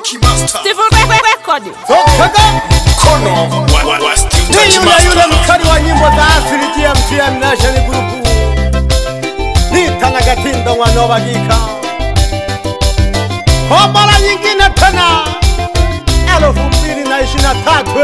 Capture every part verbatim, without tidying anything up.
Funky Master Steve Record Kono wa wa wa Steve Touch Master yule yule mkali wa nyimbo za asili G M T M National Group Nita na gatindo mwana bagika Kwa mara nyingine tena elfu mbili na ishirini na tatu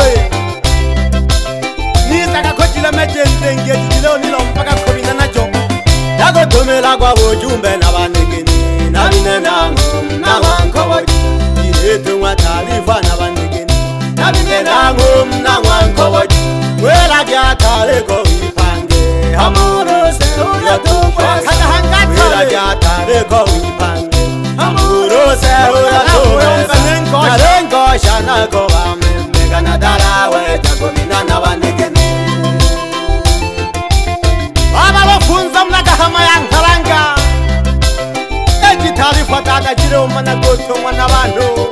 Nita kakojila mejende ngeji leo nilo mpaka kumi na nacho Yago tumela kwa ujumbe na banegeni Na binenango na wankoboji Iretu mwa taarifa na banegeni Na binenango na wankoboji Wela kia tareko ipange Hamuruse uyatukwe Wela kia tareko ipange Hamuruse uyatukwe Narengo shana kowa Mega na darawe Jagomina na banegeni Baba wafunza mnaga hama ya nkaranga Eki taarifa dada jire umana goto mwana bandu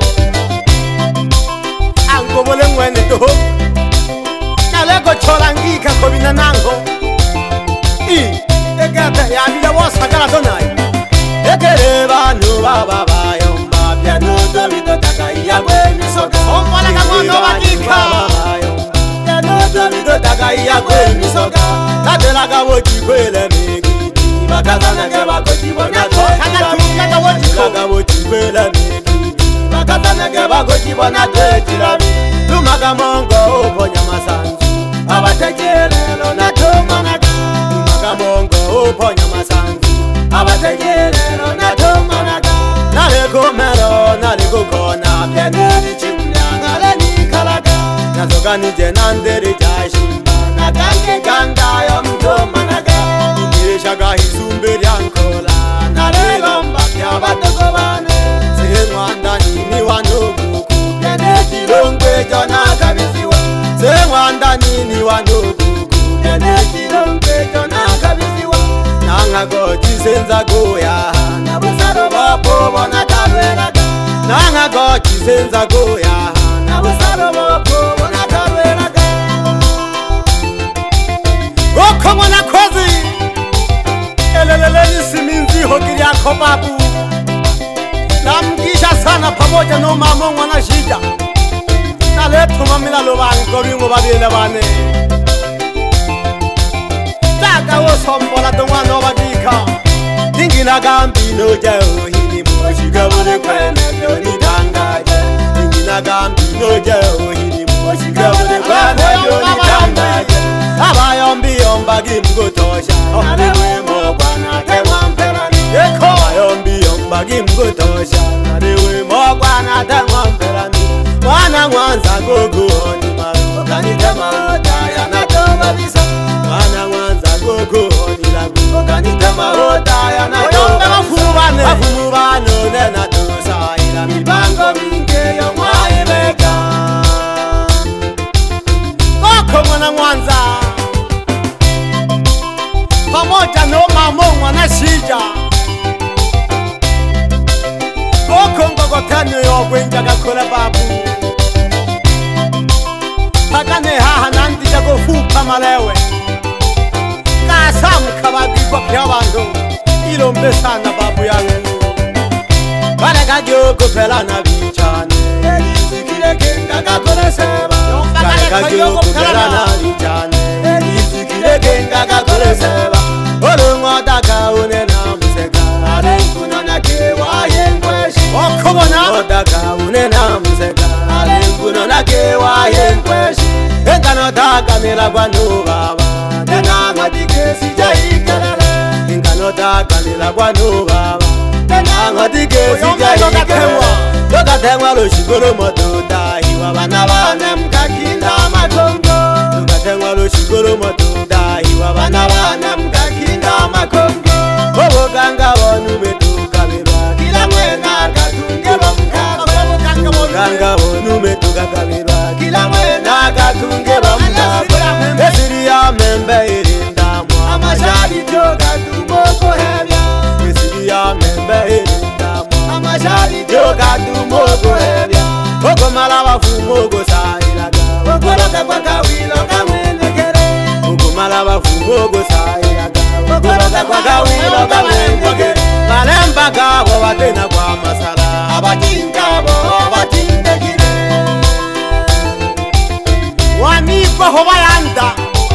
Ango bole mwene doho Nalego cholangika kobina nango I Egate ya bila wasa kala donai Ekere banu baba bayomba Piano domido taka iyagwe misoga Omwala kamono bakika Piano domido taka iyagwe misoga Nadela gawo chikwele megi Bakazana ke bako chibona twe Kakatunga gawo chiko gawo chikwele megi Bakazana ke bako chibona twe chirami Lumaga mongo uponya masanzu Abatekelelo na tomanaga Lumaga mongo uponya masanzu Abatekelelo na tomanaga Nalego mero nalego kona Pianeri chimnya nale nikalaga Nazoga nije nanderi jashimba Nagange ganga yo mtomanaga Shaga hisumbiri ankola Nalelomba kya batoko bane Sengwanda nini wanoguku Kene kilongwe jona kabisiwa Sengwanda nini wanoguku Kene kilongwe jona kabisiwa Nanga gochi senza goya Nabusaro bopo bona kalwelaga Nanga gochi senza goya Nabusaro bopo bona kalwelaga Goko mwana kozi Eleleleni siminzi hokiri yako babu Namgisha sana pamoja no mama mwana shida Naletu mamila lobani koringo babile bane Daga wo sombola dongwa no bagika Dingina gambi no jao hini mwashika bure kwene Yoni tangaje Dingina gambi no jao hini mwashika bure kwene Yoni tangaje Abayombi yombagi mgutosha Nalewe mo bwana tewa mperani Yeko Abayombi yombagi mgutosha Nalewe mo bwana tewa mperani Mwana mwanza gogo honi maru Okanitema otaya na toba bisa Mwana mwanza gogo honi lagu Okanitema otaya na toba bisa Wafumu bano nena tosa Ila mibango minge yo mwaimeka Koko mwana mwanza Pamoja no mamo mwana shija Koko ngogo kanyo yo kwenja kakula babu Pakane haha nandi jago fupa malewe Kasamu kabagikwa pya bandu Ilombe sana babu yangu Barega gyoko pela na bichane Elizikire kenga kakule seba Barega gyoko pela na bichane Elizikire kenga kakule seba Olungo daka une na museka Alenkuno na kewa yenkweshi Okobona Odaka une na museka Alenkuno na kewa yenkweshi Enkano daka nilagwa nubaba Tena ngatike sija ikelele Enkano daka nilagwa nubaba Tena ngatike sija ikelele Loka temwa lo shigoro moto Dahiwa bana bane mkakinda matongo Loka temwa lo shigoro moto Dahiwa bana bane mkakinda makongo Bobo ganga wonu metuka mirwa Kila mwena katunge bamkabwe Ganga wonu metuka kabirwa Kila mwena katunge bamkabwe Esiri ya membe irindamwa Amashari joga tumoko hebya Esiri ya membe irindamwa Amashari joga tumoko hebya Oko malaba fumogo sairaga Oko loka kwa kawilo kamwenekere Oko malaba fumogo sairaga Oko loka kwa kawilo kamwenekere Balemba gabo watena kwa masala Abatinka bo, abatinka ho bayanda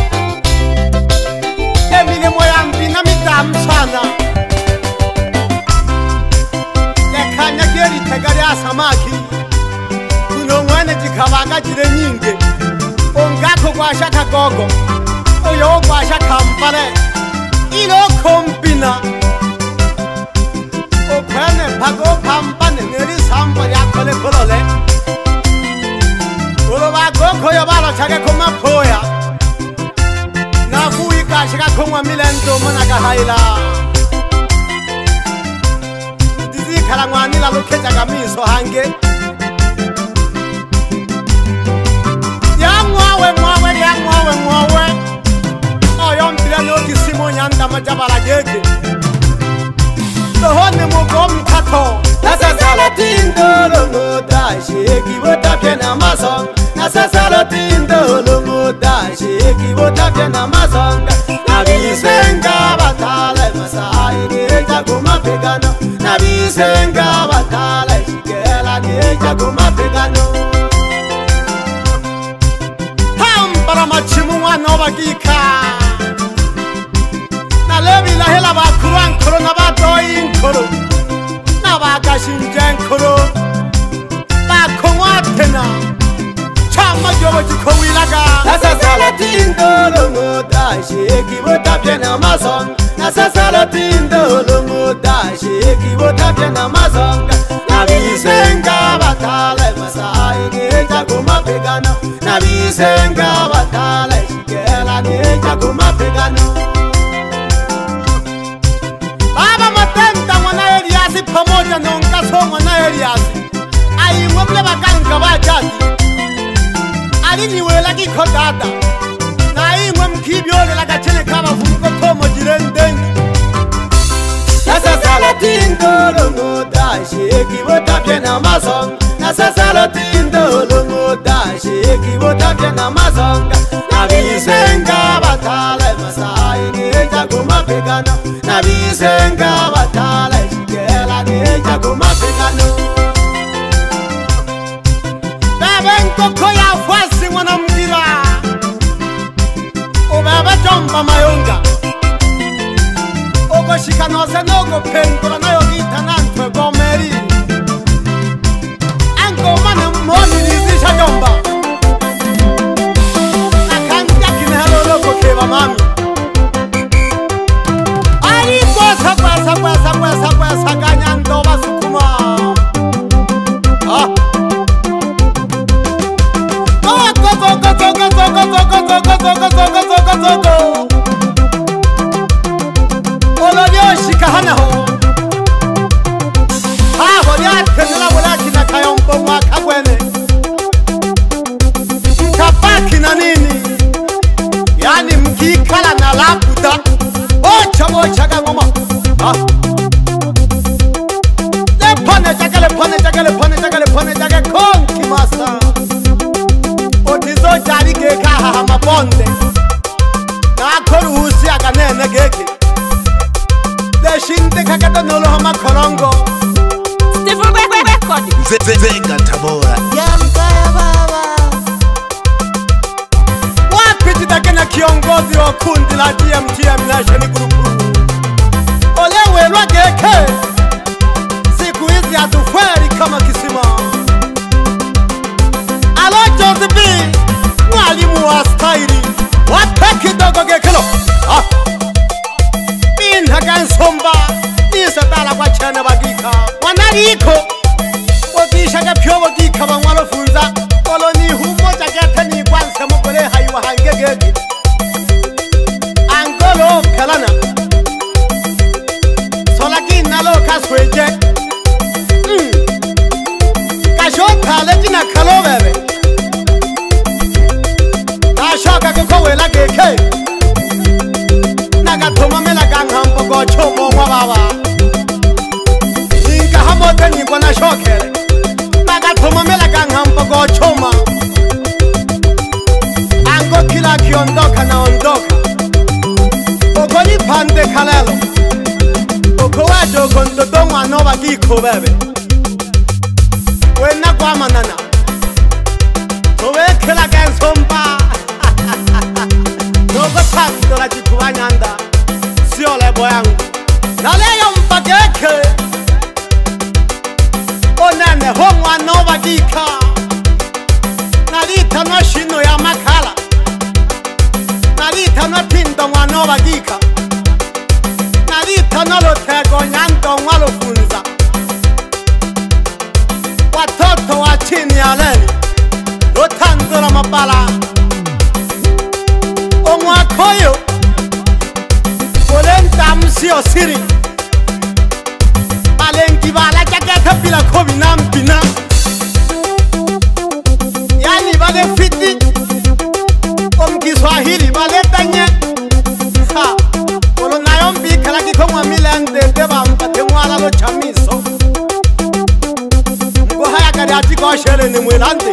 emile moya mbina mitamsana lekanya geri tegari asamaki kuno mwana jikabanga jire nyinge ongako kwasha kagogo oyo kwasha kampare ilo kombina okwene pago pampane neri samba yakole kolole olo bagoko yo balo chake kuma poya na kuika shika kuma milento manaka haila dizi kala ngwani la lokeja kamiso hange ya mwawe mwawe ya mwawe mwawe oyo mpira no kisimo nyanda majabala gege dohone mugom kato nasa salatindo longo dashi kibota pena masong nasa salatindo longo dashi kibota pena masong nabisenga batale masai geja kuma pegano nabisenga batale shikela geja kuma pegano tambara machimu wana bagika na lebi la hela bakuran koro na badoyin koro na bagashinjen koro bakomwatena chama jobo jikowilaga nasa salatindo longo dashi kibota pena masong nasa salatindo longo dashi kibota pena masong nabisenga batale masai geja kuma pegano nabisenga batale shikela geja kuma pegano baba matenda mwana Eliasi pamoja na ongaso mwana Eliasi aimwemle baganga bajadi aliniwela kikodada na imwe mkibyole la gachene kaba fungo tomo jirendengi nasa salatindo longo dashi kibota pena masong nasa salatindo longo dashi kibota pena masong nabisenga batale masai geja kuma pegano nabisenga batale shikela geja kuma pegano babenko koya fwasi mwana mgira obaba jomba mayonga ogo shikanose nogo pengola nayo gita nantwe gomeri ango mana mwoni nizisha jomba akanja kinehalo loko keba mami ari kwasa kwasa kwasa kwasa kwasa kanyando basukuma ah go go go go go go go go go go go go go go go go go ololyoshika hanaho aho lyatenela bulakina kayombo mwaka gwene mkapaki na nini yani mkikala na labuda bocha bocha kangoma ah lepone jake lepone jake lepone jake lepone jake konki masa otizo jari geka haha mabonde na koruhusi akanene geke leshinde kakata nolo hama korongo Stephen Record Zenga Tabora Yamkaya baba Wapiti takena kiongozi wa kundi la G M T M Nation Group Olewe lwa geke siku hizi hatuferi kama kisima Alo Joseph B mwalimu wa staili wapeki dogo gekelo ah Minhaga-nsomba nisatala kwa chana bagika wanariko wakishaga pyo bagika bangwalo funza koloni humo jagete ni kwanse mugole haywa hangegeki angolo kalana solaki nalo kasweje mm. kashoka lejina kalo bebe nashoka kukowela geke nagatoma mela gangambo go chomo mwa baba inga hamote ni kwa na shokere nagatoma mela gangambo go choma ango kila kiondoka na ondoka okoni pande kalelo okowa jogo ndoto mwana bagiko bebe wena kwa manana owekela gansomba Lotando la chikubanyanda sio lebo yangu na leyo mpageke onene homwa nova dika nalita no shino ya makala nalita no pindo mwa nova dika nalita no lotego nyando mwalo funza watoto wa chini ya leli Lotando la mabala Omwa koyo Olenta msio siri Alengi bala jaketa pila kobi na mpina Yani bale fiti Omkiswahili bale tanye Ha Olo nayombi kalaki komwa milende Deba mpate mwala lo chamiso Mgo haya kari atiko shere ni mwelande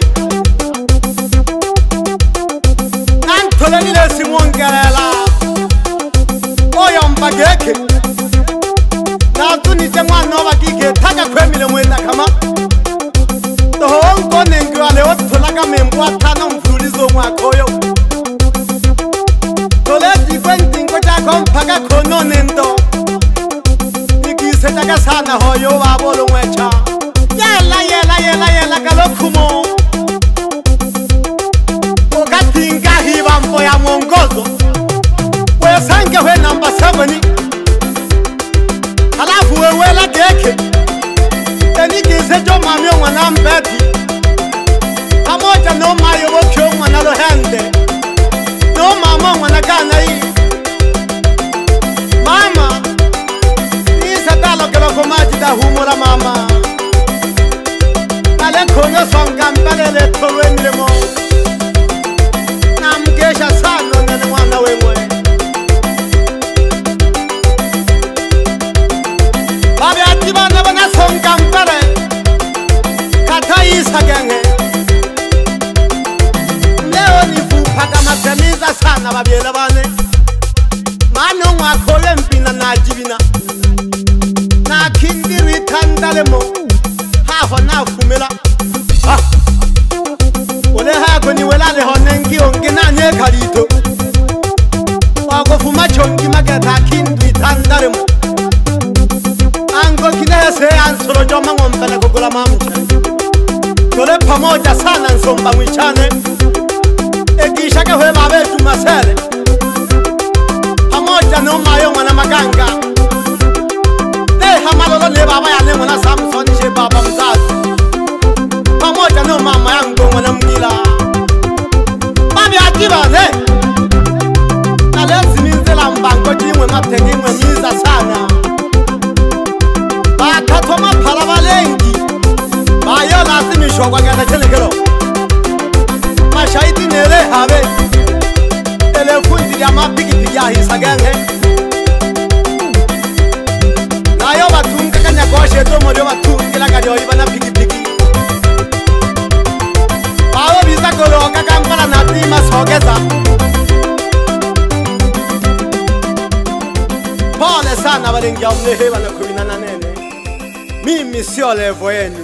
Toleni le Simon Garela Oyo mpageke Na tuni jengwa nova kike Taka kwemile mwenda kama Toho ongo nengu ale otolaga membwa Tana mfulizo mwakoyo Tole jikwendi ngoja kompaga kono nendo Nikise jaga sana hoyo wabolo mwecha Yela yela yela yela galokumo Okatinga hiva mpo ya mwongozo Wesange we namba sebeni Halafu wewela geke Tenikize jo mamyo mwana mbeti Hamoja no mayo wokyo mwana lohende No mama mwana gana hii Mama Nisa talo kelo kumaji da humura mama Nale kono songa mbele tolwe nilemo Namgesha sana nene mwana wemwe Babi atiba naba na songa mbele Kata isa genge Leo ni fupaga matemiza sana babiela bane Mano mwakole mpina na jibina Na kindiri tandalemo Haho na fumela Ha Ole hako ni welale honengi onge na nye kalito Wako fuma chongi mageta kindu itandaremo Ango kinese ansoro joma ngompele kukula mamche Tole pamoja sana nsomba mwichane Ekishake hwe babetu masele Pamoja no mayo mwana maganga Ne hamalolo ne baba ya ne mwana Samson she baba mzazi Pamoja no mama yangu mwana mgila Babi akiba ne Na lezi minzela mbango jimwe mategi mwe miza sana Bakatwa mapala balengi Bayo lazimi shogwa gana chenekelo Mashahidi nele habe Ele fundi ya mapigi piya hisa genge Nayo batunga kanya goshe tomo lyo batungila kanyo iba na pigi pigi Bawo biza koloka kampala na tima sogeza Pole sana balingi ya mlehe wana kumina na nene Mimi sio levo yenu